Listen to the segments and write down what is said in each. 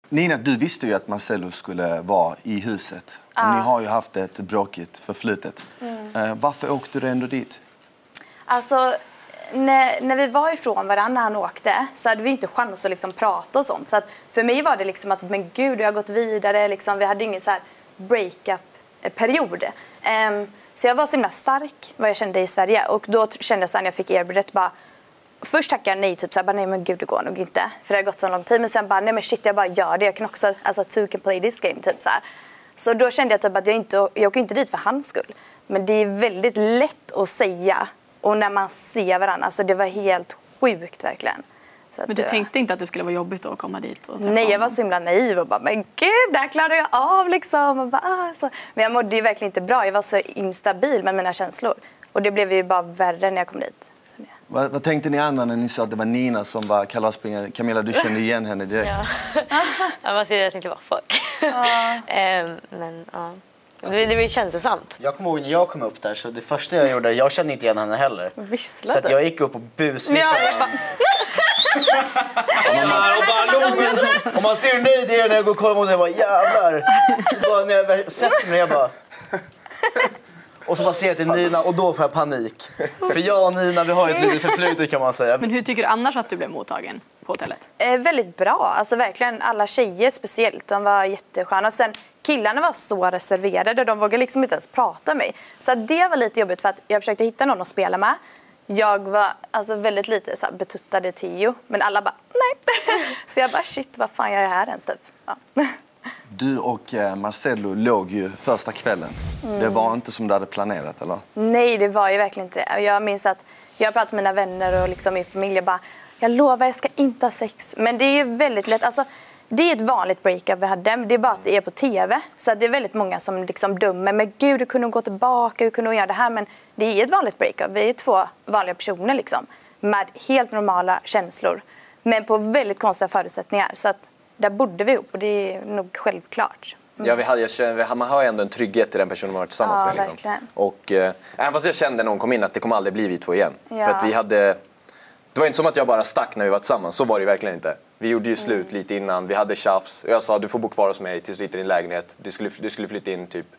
Nina, du visste ju att Marcello skulle vara i huset. Och ni har ju haft ett bråkigt förflutet. Varför åkte du ändå dit? Alltså, när vi var ifrån varandra när han åkte så hade vi inte chans att liksom prata och sånt. Så att för mig var det liksom att, men gud, jag har gått vidare. Liksom, vi hade ingen så här breakup-period. Så jag var så himla stark vad jag kände i Sverige. Och då kände jag så när jag fick erbjudet bara... Först tackade jag nej, typ så här, bara, nej men gud, det går nog inte. För det har gått så lång tid. Men sen bara, nej men shit, jag bara gör det. Jag kan också, alltså, to can play this game, typ så här. Så då kände jag typ att jag åker inte dit för hans skull. Men det är väldigt lätt att säga. Och när man ser varandra, alltså det var helt sjukt verkligen. Så men du tänkte inte att det skulle vara jobbigt att komma dit? Och nej, jag var så himla naiv och bara, men gud, det här klarar jag av liksom. Och bara, så. Men jag mådde ju verkligen inte bra. Jag var så instabil med mina känslor. Och det blev ju bara värre när jag kom dit. Vad tänkte ni andra när ni sa att det var Nina som var kalasspringare? Camilla, du kände igen henne direkt. Ja, man ser att det inte var folk. Men ja. Det var ju känslosamt. Jag kommer ihåg när jag kom upp där, så det första jag gjorde, jag kände inte igen henne heller. Vissla, så att jag gick upp och busvissade. Och man ser hur nöjd jag är när jag går och kollar mot henne. Jag bara, jävlar. Så bara när jag sätter mig, jag bara... Och så bara ser jag till Nina och då får jag panik. För jag och Nina, vi har ett litet förflutet kan man säga. Men hur tycker du annars att du blev mottagen på hotellet? Väldigt bra. Alltså verkligen alla tjejer speciellt. De var jättesköna. Sen killarna var så reserverade. De vågade liksom inte ens prata med mig. Så det var lite jobbigt för att jag försökte hitta någon att spela med. Jag var alltså väldigt lite så här betuttade Tio. Men alla bara, nej. Så jag bara, shit, vad fan gör jag här ens typ? Ja. Du och Marcello låg ju första kvällen. Det var inte som du hade planerat, eller? Nej, det var ju verkligen inte det. Jag minns att jag pratade med mina vänner och liksom min familj. Jag bara, jag lovar, jag ska inte ha sex. Men det är ju väldigt lätt. Alltså, det är ett vanligt breakup vi hade. Det är bara att det är på tv. Så det är väldigt många som liksom dömer. Men gud, du kunde gå tillbaka, du kunde göra det här. Men det är ett vanligt breakup. Vi är två vanliga personer liksom. Med helt normala känslor. Men på väldigt konstiga förutsättningar. Så att där bodde vi ihop och det är nog självklart. Ja, man har ändå en trygghet i den personen man har tillsammans med. Liksom. Verkligen. Och även fast jag kände när hon kom in att det kommer aldrig bli vi två igen. Ja. För att vi hade... Det var inte som att jag bara stack när vi var tillsammans. Så var det verkligen inte. Vi gjorde ju slut lite innan. Vi hade tjafs. Jag sa, du får bo kvar hos mig tills du hittar din lägenhet. Du skulle flytta in typ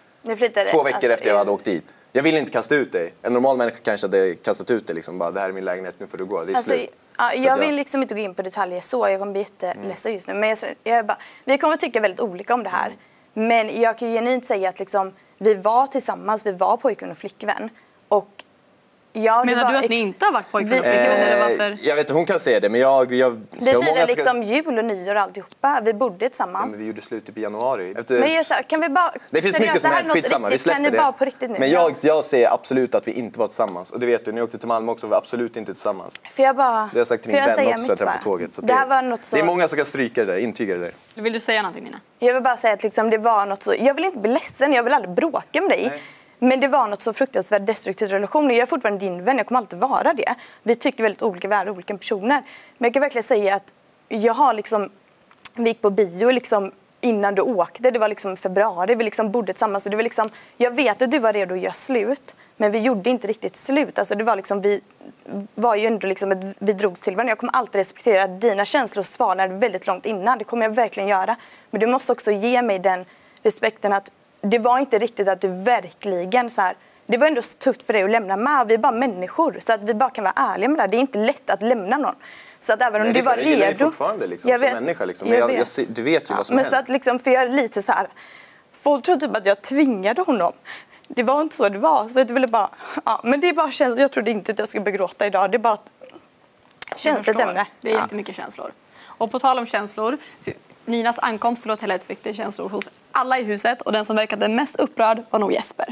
2 veckor efter jag hade åkt dit. Jag ville inte kasta ut dig. En normal människa kanske hade kastat ut dig. Liksom. Bara, det här är min lägenhet, nu får du gå. Det är slut. Ja, jag vill liksom inte gå in på detaljer så. Jag kommer bli jätteledsen just nu. Men vi kommer tycka väldigt olika om det här. Men jag kan ju genuint säga att liksom, vi var tillsammans. Vi var pojkvän och flickvän. Och menar du att ni inte har varit pojkvän och flickvän? Eller varför? Jag vet inte, hon kan säga det. Men vi firade liksom jul och nyår och alltihopa. Vi bodde tillsammans. Men vi gjorde slut typ i januari. Men kan vi bara... Det finns mycket som hänt, skitsamma. Vi släpper det. Bara på riktigt nu? Men jag säger absolut att vi inte var tillsammans. Och det vet du, när jag åkte till Malmö också var vi absolut inte tillsammans. För jag bara... Det har jag sagt till min vän också, jag träffade på tåget. Så det här var något så... Det är många som kan stryka det där, intyga det där. Vill du säga någonting, Nina? Jag vill bara säga att liksom, det var något så... Jag vill inte bli ledsen, jag vill aldrig bråka med dig. Nej. Men det var något så fruktansvärt destruktivt relation. Jag är fortfarande din vän, jag kommer alltid vara det. Vi tycker väldigt olika, vi är olika personer. Men jag kan verkligen säga att jag har liksom... Vi gick på bio liksom innan du åkte. Det var liksom februari, vi liksom bodde tillsammans. Det var liksom, jag vet att du var redo att göra slut. Men vi gjorde inte riktigt slut. Alltså det var liksom, vi var ju ändå liksom vi drogs till varandra. Jag kommer alltid respektera att dina känslor svarade väldigt långt innan. Det kommer jag verkligen göra. Men du måste också ge mig den respekten att det var inte riktigt att du verkligen så här... Det var ändå tufft för dig att lämna med. Vi är bara människor. Så att vi bara kan vara ärliga med det. Det är inte lätt att lämna någon. Så att även om du var redo... Jag gillar dig fortfarande liksom, som människa. Liksom. Men du vet ju vad som men så att liksom, för jag är lite så här... Folk tror typ att jag tvingade honom. Det var inte så det var. Så det ville bara... Ja, men det är bara känslor. Jag trodde inte att jag skulle begråta idag. Det är bara ett känsligt ämne. Det är jättemycket känslor. Och på tal om känslor... Ninas ankomst till hotellet väckte känslor hos alla i huset. Och den som verkade mest upprörd var nog Jesper.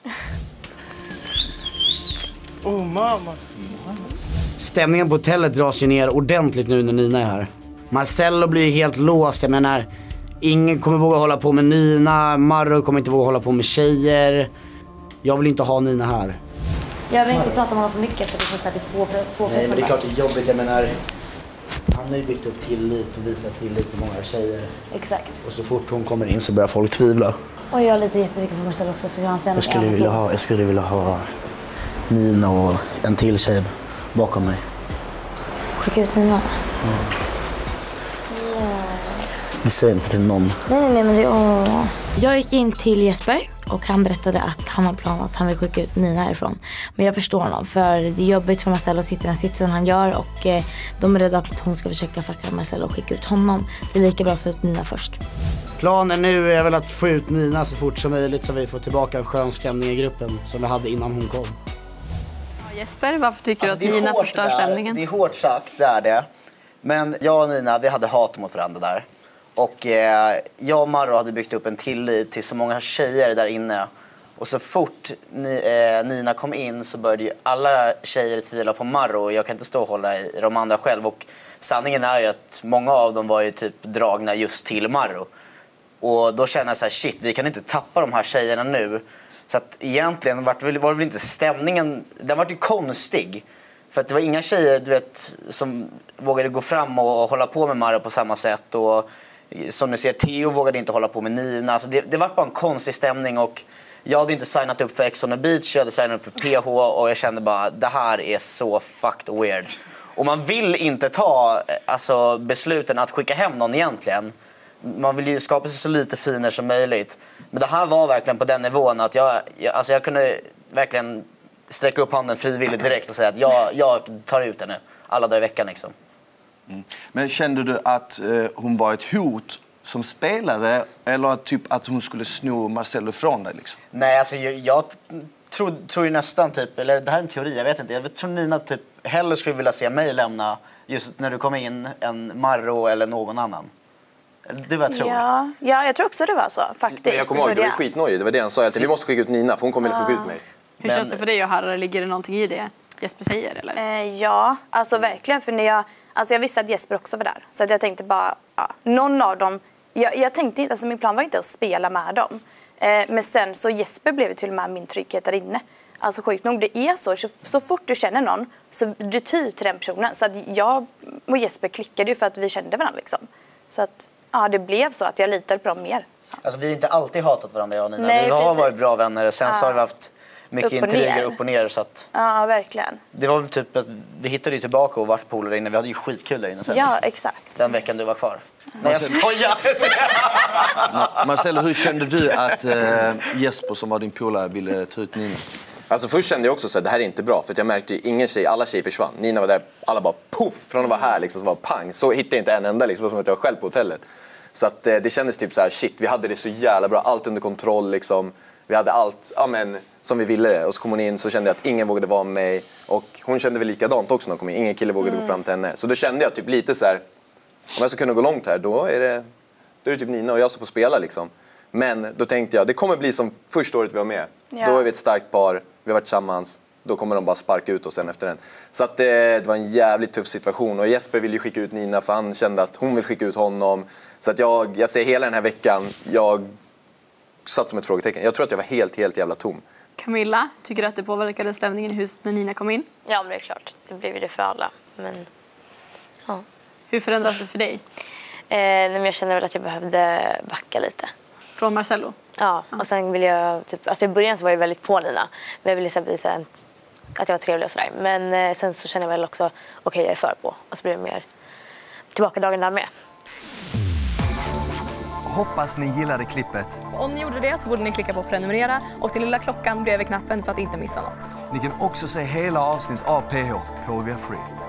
Oh, mamma. Stämningen på hotellet dras ju ner ordentligt nu när Nina är här. Marcello blir helt låst. Jag menar, ingen kommer våga hålla på med Nina. Marro kommer inte våga hålla på med tjejer. Jag vill inte ha Nina här. Jag vill inte prata om honom för mycket för det finns säkert på. Nej, men det är klart det är jobbigt. Jag menar, han har ju byggt upp tillit och visat tillit till många tjejer. Exakt. Och så fort hon kommer in så börjar folk tvivla. Och jag är lite jättemycket på Marcello också så jag skulle vilja ha Nina och en till tjej bakom mig. Skicka ut Nina. Det säger inte till någon. Nej, men det... Jag gick in till Jesper och han berättade att han har planerat att han vill skicka ut Nina härifrån. Men jag förstår honom, för det är jobbigt för Marcello att sitta i den sitsen han gör och de är rädda att hon ska försöka fucka Marcello och skicka ut honom. Det är lika bra för ut Nina först. Planen nu är väl att få ut Nina så fort som möjligt så vi får tillbaka en skön stämning i gruppen som vi hade innan hon kom. Jesper, varför tycker du att Nina förstör stämningen? Det är hårt sagt, det är det. Men jag och Nina, vi hade hat mot varandra där. Och jag och Marro hade byggt upp en tillit till så många tjejer där inne. Och så fort Nina kom in så började ju alla tjejer tvivla på Marro. Jag kan inte stå och hålla i de andra själv. Och sanningen är ju att många av dem var ju typ dragna just till Marro. Och då kände jag så här, shit, vi kan inte tappa de här tjejerna nu. Så att egentligen var det väl inte stämningen, den var ju konstig. För att det var inga tjejer, du vet, som vågade gå fram och hålla på med Marro på samma sätt. Och som ni ser, Theo vågade inte hålla på med Nina. Alltså det var bara en konstig stämning och jag hade inte signat upp för Ex on the Beach, jag hade signat upp för PH och jag kände bara, det här är så fucked weird. Och man vill inte ta besluten att skicka hem någon egentligen. Man vill ju skapa sig så lite finer som möjligt. Men det här var verkligen på den nivån att jag kunde verkligen sträcka upp handen frivilligt direkt och säga att jag tar ut henne alla dagar i veckan liksom. Mm. Men kände du att hon var ett hot som spelare eller typ att hon skulle sno Marcello från dig liksom? Nej, alltså jag tror ju nästan typ, eller det här är en teori, jag vet inte. Jag tror Nina typ hellre skulle vilja se mig lämna just när du kom in än Marro eller någon annan. Det var jag tror. Ja, jag tror också det var så faktiskt. Men jag kommer ihåg, det var skitnojigt. Det var det han sa, att vi måste skicka ut Nina för hon kommer att skicka ut mig. Hur känns det för dig och Harry? Ligger det någonting i det Jesper säger eller? Ja, alltså verkligen, för när jag visste att Jesper också var där. Så att jag tänkte bara, någon av dem, jag tänkte inte, alltså min plan var inte att spela med dem. Men sen så Jesper blev till och med min trygghet där inne. Alltså sjukt nog, det är så fort du känner någon så du tyr till den personen. Så att jag och Jesper klickade ju för att vi kände varandra liksom. Så att det blev så att jag litade på dem mer. Alltså vi har inte alltid hatat varandra, jag och Nina. Nej, vi har precis. varit bra vänner. Sen så har vi haft mycket intriger upp och ner. Så att ja, verkligen. Det var väl typ att vi hittade ju tillbaka och vart polare inne. Vi hade ju skitkul där inne sen. Ja, exakt. Den veckan du var kvar. Nej, jag skojar! Marcello, hur kände du att Jesper som var din polare ville ta ut Nina? Alltså först kände jag också så att det här är inte bra, för att jag märkte ju ingen tjej, alla tjejer försvann. Nina var där, alla bara puff, från att vara här liksom, så var pang. Så hittade jag inte en enda liksom, som att jag var själv på hotellet. Så att det kändes typ så här, shit, vi hade det så jävla bra, allt under kontroll liksom. Vi hade allt, som vi ville det. Och så kom hon in, så kände jag att ingen vågade vara med mig. Och hon kände väl likadant också när hon kom in, ingen kille vågade gå fram till henne. Så då kände jag typ lite så här, om jag ska kunna gå långt här, då är det typ Nina och jag som får spela liksom. Men då tänkte jag, det kommer bli som första året vi var med. Ja. Då är vi ett starkt par, vi har varit tillsammans. Då kommer de bara sparka ut oss sen efter den. Så att det var en jävligt tuff situation. Och Jesper ville ju skicka ut Nina för han kände att hon vill skicka ut honom. Så att jag ser hela den här veckan, jag satt som ett frågetecken. Jag tror att jag var helt jävla tom. Camilla, tycker du att det påverkade stämningen i huset när Nina kom in? Ja, men det är klart. Det blev ju det för alla. Men, ja. Hur förändras det för dig? Men jag kände väl att jag behövde backa lite. Från Marcello? Ja, och sen ville jag typ, alltså i början så var jag väldigt på Nina. Men jag ville så visa att jag var trevlig och sådär. Men sen så kände jag väl också, okej, jag är för på. Och så blev jag mer tillbakadragen där med. Hoppas ni gillade klippet. Om ni gjorde det så borde ni klicka på prenumerera och till lilla klockan bredvid knappen för att inte missa något. Ni kan också se hela avsnitt av PH på Viafree.